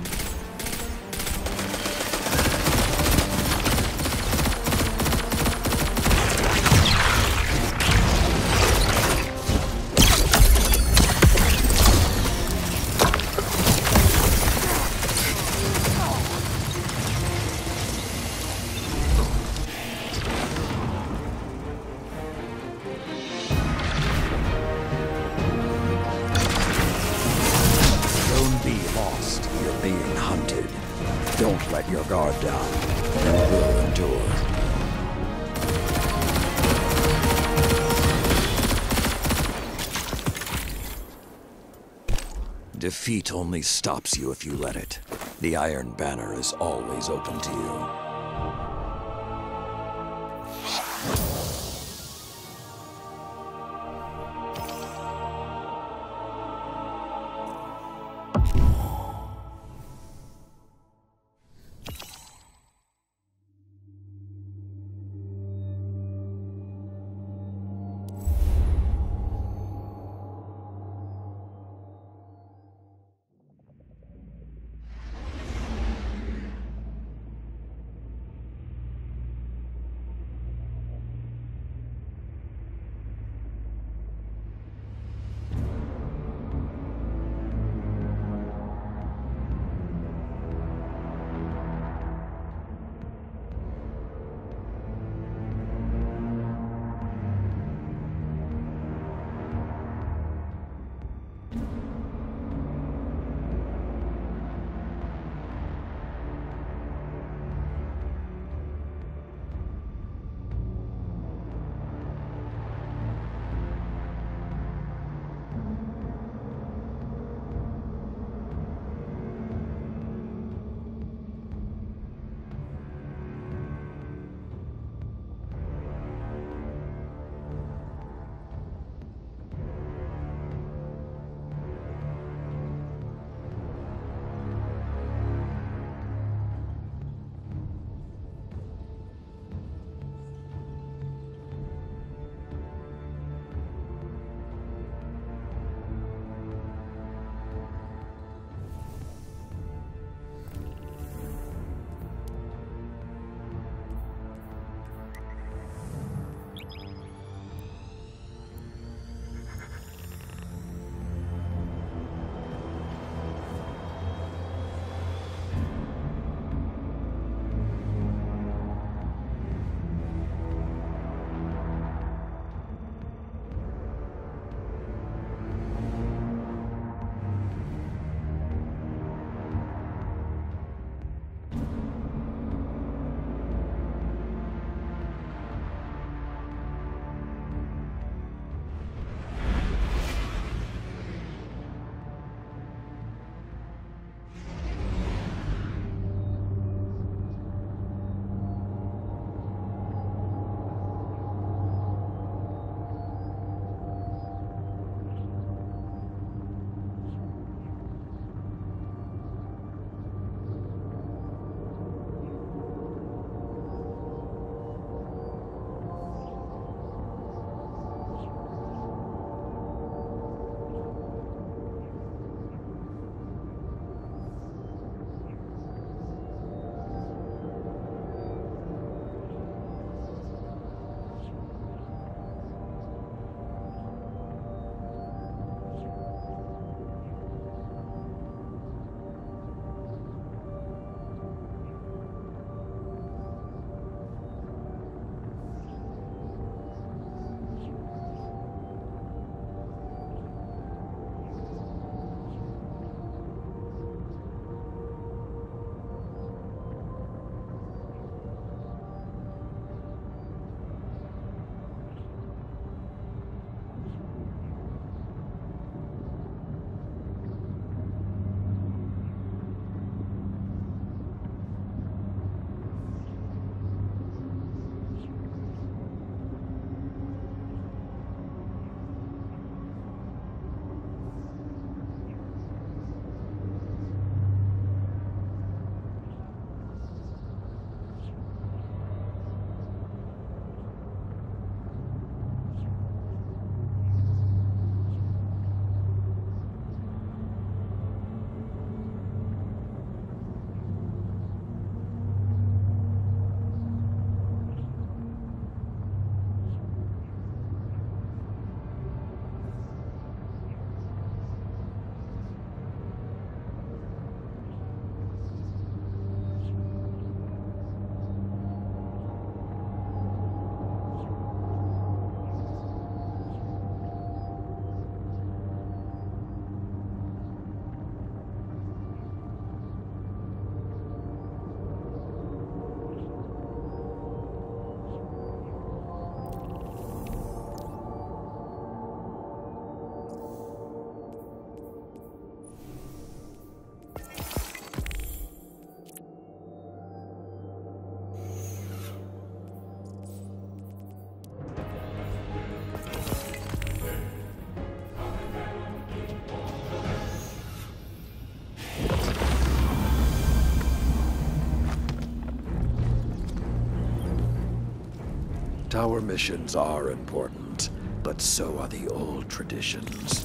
Don't let your guard down. You will endure. Defeat only stops you if you let it. The Iron Banner is always open to you. Tower missions are important, but so are the old traditions.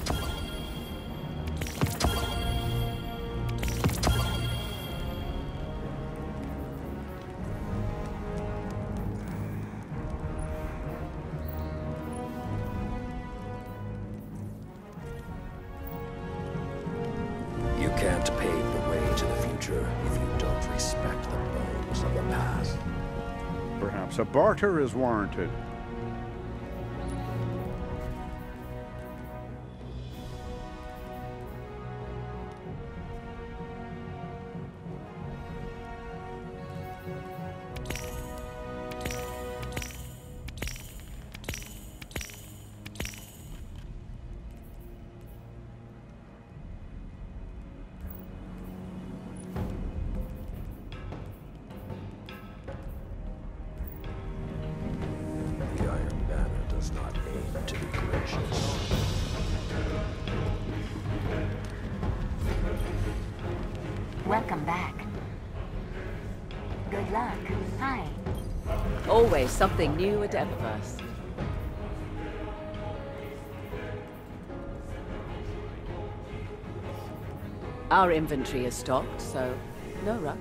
You can't pave the way to the future if you don't respect the bones of the past. Perhaps a barter is warranted. The Iron Banner does not aim to be gracious. Welcome back. Good luck. Hi. Always something new at Eververse. Our inventory is stocked, so no rush.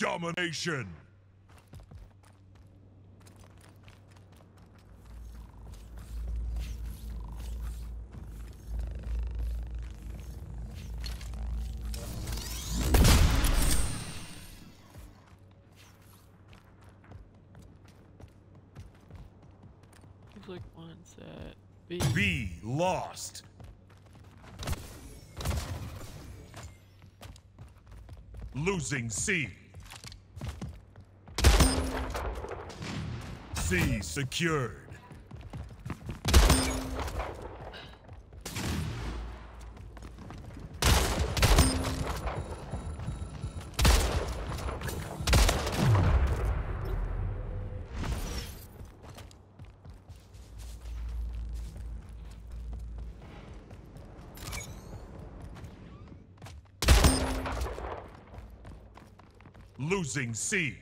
Domination. Looks like one's at B. B lost. Losing C. C secured. Losing C.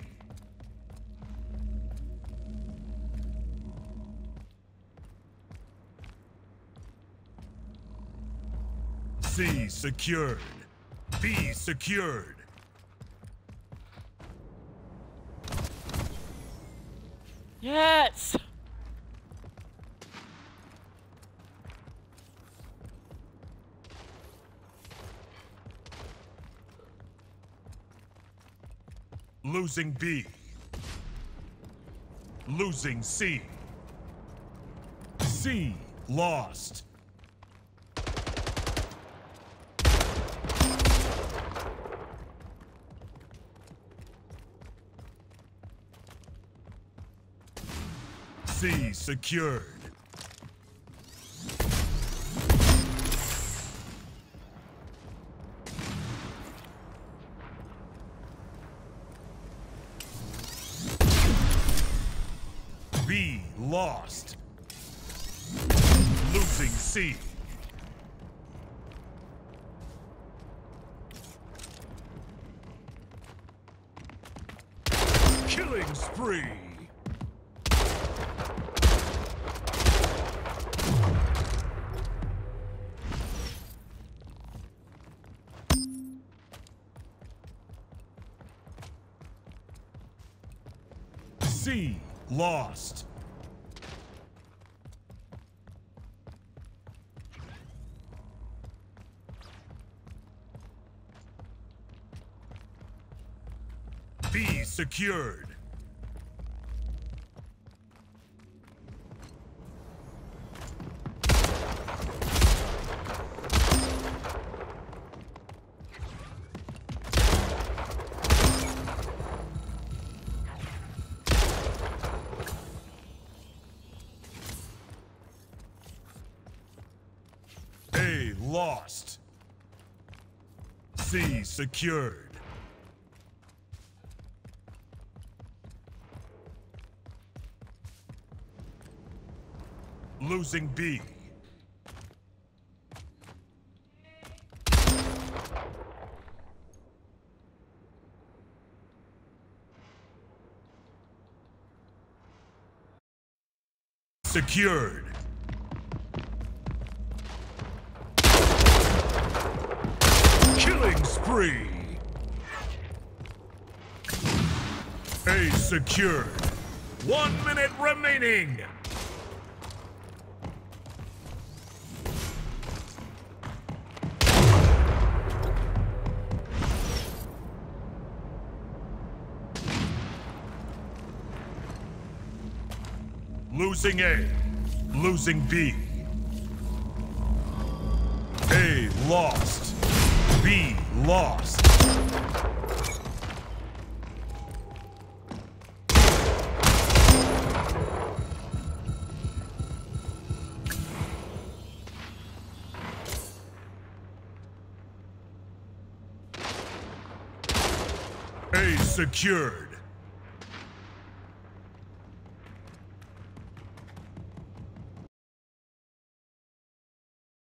C secured. B secured. Yes! Losing B. Losing C. C lost. C secured. B lost. Losing C. Killing spree. C lost. B secured. A lost. C secured. Losing B. Secured. Killing spree. A secured. One minute remaining. Losing A. Losing B. A lost. B lost. A secured.